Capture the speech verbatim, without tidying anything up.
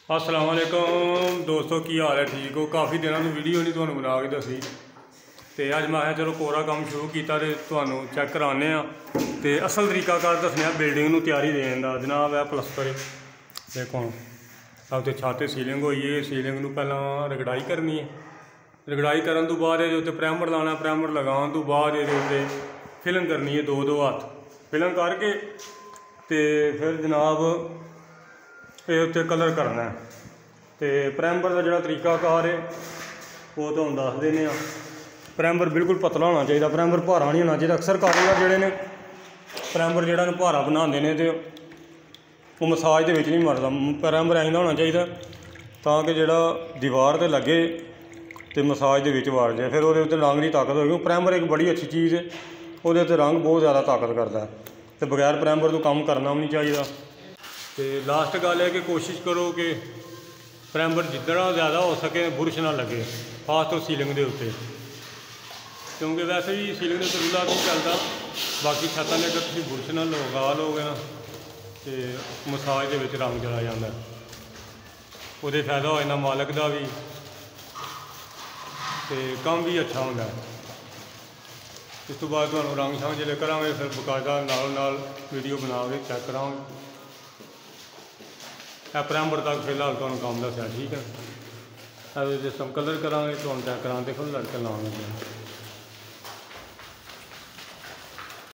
अस्सलाम वालेकुम दोस्तों, की हाल है? ठीक हो? काफ़ी दिनों की वीडियो नहीं तुहानू बना के दसी तो अज मैं चलो कोरा काम शुरू किया तो तुहानू चैक कराने तो असल तरीकाकार दसने बिल्डिंग तैयारी देने का। जनाब है प्लस्तर देखो अब तो छत सीलिंग हुई है। सीलिंग में पहला रगड़ाई करनी है। रगड़ाई करने तो बाद ये प्रैमर लाना, प्रैमर लगाने तो बाद ये फिलिंग करनी है। दो दो हाथ फिलिंग करके तो फिर जनाब ये उत्ते कलर करना है। तो प्रैमर का जो तरीकाकार है वो तो हम दस देने। प्रैमर बिल्कुल पतला होना चाहिए, प्रैमर भारा नहीं होना चाहिए। अक्सर कारीगर जोड़े ने प्रैमर जो भारा बनाते हैं तो वो मसाज के नहीं मरता। प्रैमर ऐसा होना चाहिए ताकि जो दीवार से लगे तो मसाज के वाड़ जाए, फिर वो रंग की ताकत होगी। प्रैमर एक बड़ी अच्छी चीज़ है, वो रंग बहुत ज़्यादा ताकत करता है। तो बगैर प्रैमर तो काम करना भी नहीं चाहिए। तो लास्ट गल है कि कोशिश करो कि प्रैमर जितना ज़्यादा हो सके बुरश ना लगे, खास तौर सीलिंग के उत्ते, क्योंकि वैसे भी सीलिंग के रूला नहीं चलता। बाकी छत्तां ने अगर तुम बुरश ना लगा लोगे ना तो मसाज के रंग चला जाता है, वो फायदा हो जाता मालक का भी, तो काम भी अच्छा होता है। इस तो बाद तुहानू रंग शंग जो करा फिर बकायदा नाल नाल वीडियो बना के चैक करा। प्रैमर तक फिलहाल तुहानू काम दसिया, ठीक है। अब जिस हम कलर करा तो चैक करा फिर लड़के लाने।